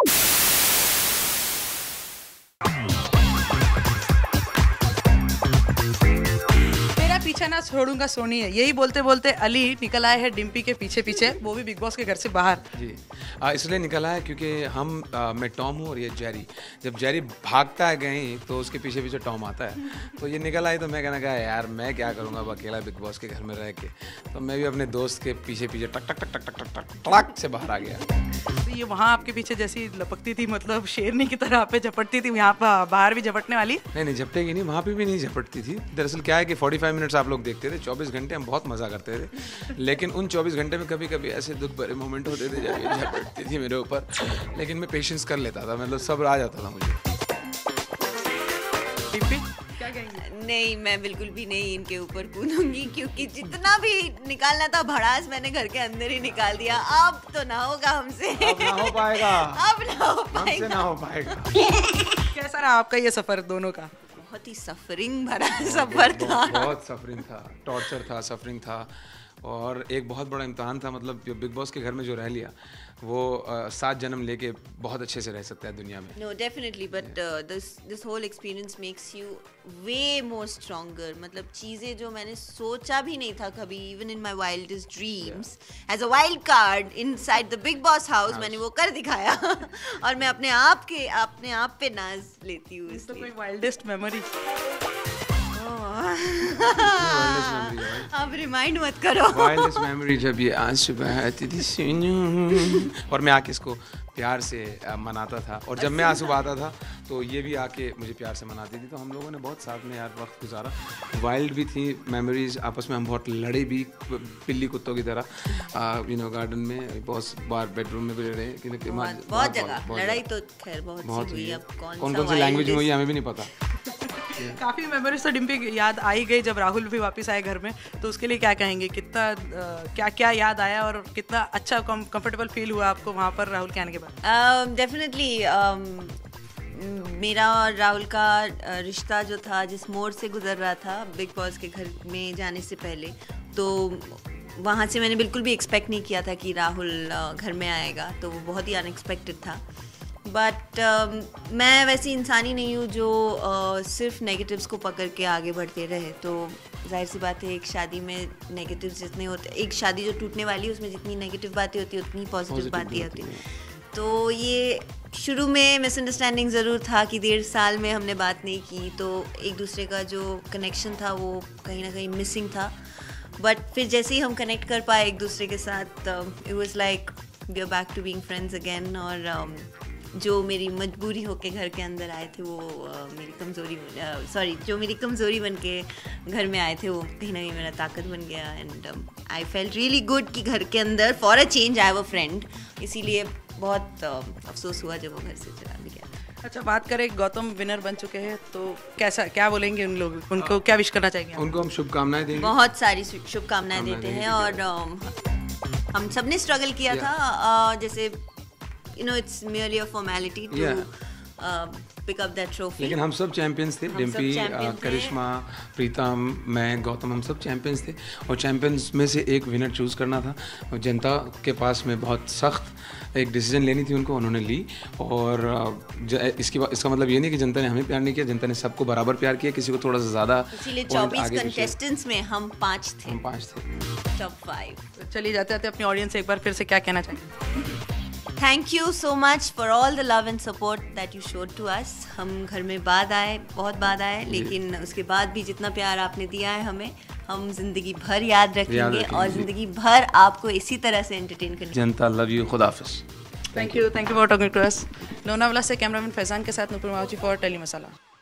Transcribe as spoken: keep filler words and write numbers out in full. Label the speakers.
Speaker 1: पीछे ना छोड़ूंगा सोनी है, यही बोलते बोलते अली निकल आए हैं डिम्पी के पीछे पीछे, वो भी बिग बॉस के घर से बाहर।
Speaker 2: जी आ, इसलिए निकला है क्योंकि हम आ, मैं टॉम हूँ और ये जेरी। जब जेरी भागता है कहीं तो उसके पीछे पीछे टॉम आता है, तो ये निकल आई तो मैं कहना कहा यार मैं क्या करूँगा अब अकेला बिग बॉस के घर में रह के, तो मैं भी अपने दोस्त के पीछे पीछे टक टक टक टक टक टक टक टक से बाहर आ गया।
Speaker 1: तो ये वहाँ आपके पीछे जैसी लपकती थी, मतलब शेरनी की तरह आप पे झपटती थी, यहाँ पर बाहर भी झपटने वाली?
Speaker 2: नहीं नहीं झपटेगी नहीं, वहाँ पे भी नहीं झपटती थी। दरअसल क्या है कि पैंतालीस मिनट्स आप लोग देखते थे, चौबीस घंटे हम बहुत मज़ा करते थे, लेकिन उन चौबीस घंटे में कभी कभी ऐसे दुख भरे मोमेंट होते थे जब ये झपटती थी मेरे ऊपर, लेकिन मैं पेशेंस कर लेता था, मतलब सब्र आ जाता था मुझे।
Speaker 1: क्या कहेंगे?
Speaker 3: नहीं, मैं बिल्कुल भी नहीं इनके ऊपर कूदूंगी, क्योंकि जितना भी निकालना था भड़ास मैंने घर के अंदर ही निकाल दिया। अब तो ना होगा हमसे,
Speaker 2: अब ना हो पाएगा,
Speaker 3: अब ना हो पाएगा,
Speaker 2: हमसे ना हो पाएगा।
Speaker 1: कैसा रहा आपका ये सफर दोनों का?
Speaker 3: बहुत ही सफरिंग भरा सफर था,
Speaker 2: बहुत सफरिंग था, टॉर्चर था, सफरिंग था, और एक बहुत बड़ा इम्तहान था। मतलब बिग बॉस के घर में जो रह लिया वो uh, सात जन्म लेके बहुत अच्छे से रह सकता है दुनिया में।
Speaker 3: No definitely, but this this whole experience makes you way more stronger. मतलब चीज़ें जो मैंने सोचा भी नहीं था कभी, even in my wildest dreams, as a wild card inside the Bigg Boss house, मैंने वो कर दिखाया और मैं अपने आप के अपने आप पे नाज लेती हूँ।
Speaker 1: तो कोई वाइल्डेस्ट मेमोरी?
Speaker 3: अब रिमाइंड मत करो।
Speaker 2: वाइल्डेस्ट मेमोरी जब ये आज सुबह आती थी और मैं आके इसको प्यार से मनाता था, और जब मैं आज सुबह आता था तो ये भी आके मुझे प्यार से मनाती थी, तो हम लोगों ने बहुत साथ में यार वक्त गुजारा। वाइल्ड भी थी मेमोरीज, आपस में हम बहुत लड़े भी पिल्ली कुत्तों की तरह, यू नो गार्डन में, बहुत बार बेडरूम में भी लड़े, क्योंकि
Speaker 3: बहुत, बहुत जगह लड़ाई तो खैर बहुत सी हुई। अब कौन
Speaker 2: कौन कौन सी लैंग्वेज में हुई हमें भी नहीं पता।
Speaker 1: काफ़ी मेमोरीज तो डिम्पी याद आई गई जब राहुल भी वापस आए घर में, तो उसके लिए क्या कहेंगे? कितना uh, क्या क्या याद आया और कितना अच्छा कंफर्टेबल फील हुआ आपको वहाँ पर राहुल के आने के बाद?
Speaker 3: डेफिनेटली uh, um, मेरा और राहुल का रिश्ता जो था जिस मोड़ से गुजर रहा था बिग बॉस के घर में जाने से पहले, तो वहाँ से मैंने बिल्कुल भी एक्सपेक्ट नहीं किया था कि राहुल uh, घर में आएगा, तो वो बहुत ही अनएक्सपेक्टेड था। बट uh, मैं वैसी इंसान ही नहीं हूँ जो uh, सिर्फ नेगेटिव्स को पकड़ के आगे बढ़ते रहे। तो जाहिर सी बात है, एक शादी में नेगेटिव्स जितने होते, एक शादी जो टूटने वाली है उसमें जितनी नेगेटिव बातें होती है उतनी पॉजिटिव बातें होती हैं। तो ये शुरू में मिसअंडरस्टैंडिंग ज़रूर था कि डेढ़ साल में हमने बात नहीं की, तो एक दूसरे का जो कनेक्शन था वो कहीं ना कहीं मिसिंग था। बट फिर जैसे ही हम कनेक्ट कर पाए एक दूसरे के साथ, it was like we are back to being friends again. और um, जो मेरी मजबूरी होके घर के अंदर आए थे वो uh, मेरी कमज़ोरी सॉरी uh, जो मेरी कमज़ोरी बन के घर में आए थे वो कहीं ना कहीं मेरा ताकत बन गया। And I felt really good कि घर के अंदर for a change I have a friend, इसीलिए बहुत uh, अफसोस हुआ जब वो घर से चला भी गया।
Speaker 1: अच्छा, बात करें, गौतम विनर बन चुके हैं, तो कैसा क्या बोलेंगे उन लोग, उनको क्या विश करना चाहेंगे?
Speaker 2: उनको हम शुभकामनाएं देंगे,
Speaker 3: बहुत सारी शुभकामनाएं देते हैं। और um, हम सब ने स्ट्रगल किया था, uh, जैसे you know it's merely a formality to yeah. uh, pick up that trophy.
Speaker 2: लेकिन हम सब चैंपियंस थे, डिम्पी, करिश्मा, प्रीतम, मैं, गौतम, हम सब चैंपियंस थे, और चैंपियंस में से एक विनर चूज़ करना था। और जनता के पास में बहुत सख्त एक डिसीजन लेनी थी उनको, उन्होंने ली। और इसकी इसका मतलब ये नहीं कि जनता ने हमें प्यार नहीं किया, जनता ने सबको बराबर प्यार किया, किसी को थोड़ा सा ज़्यादा।
Speaker 3: इसीलिए चौबीस कंटेस्टेंट्स में हम पाँच थे,
Speaker 2: हम पाँच थे,
Speaker 3: टॉप फाइव।
Speaker 1: चलिए जाते जाते अपनी ऑडियंस से एक बार फिर से क्या कहना चाहिए?
Speaker 3: Thank you so much for all the love and support that you showed to us. हम घर में बाद आए, बहुत बाद आए, लेकिन उसके बाद भी जितना प्यार आपने दिया है हमें, हम जिंदगी भर याद रखेंगे, याद रखेंगे और जिंदगी भर आपको इसी तरह से एंटरटेन करेंगे।
Speaker 2: जनता लव यू, खुदा हाफिज़।
Speaker 1: Thank you, thank you for talking to us. Lonavala से कैमरामैन फैजान के साथ Nupur Mavji for Telly masala.